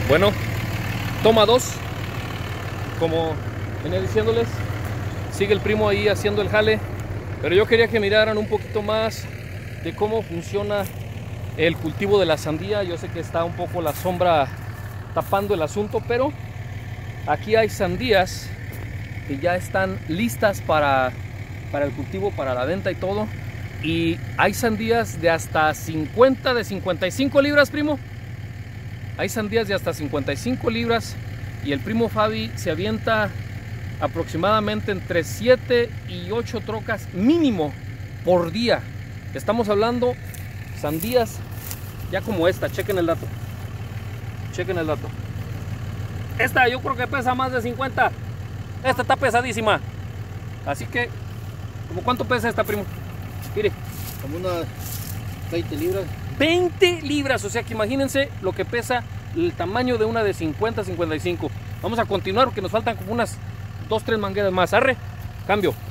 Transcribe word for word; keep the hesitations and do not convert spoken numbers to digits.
Bueno, toma dos. Como venía diciéndoles, sigue el primo ahí haciendo el jale, pero yo quería que miraran un poquito más de cómo funciona el cultivo de la sandía. Yo sé que está un poco la sombra tapando el asunto, pero aquí hay sandías que ya están listas para, para el cultivo, para la venta y todo. Y hay sandías de hasta cincuenta, de cincuenta y cinco libras, primo. Hay sandías de hasta cincuenta y cinco libras y el primo Fabi se avienta aproximadamente entre siete y ocho trocas mínimo por día. Estamos hablando sandías ya como esta. Chequen el dato. Chequen el dato. Esta yo creo que pesa más de cincuenta. Esta está pesadísima. Así que, ¿cómo cuánto pesa esta, primo? Mire. Como unas veinte libras. veinte libras, o sea que imagínense lo que pesa el tamaño de una de cincuenta, cincuenta y cinco. Vamos a continuar porque nos faltan como unas dos, tres mangueras más. Arre, cambio.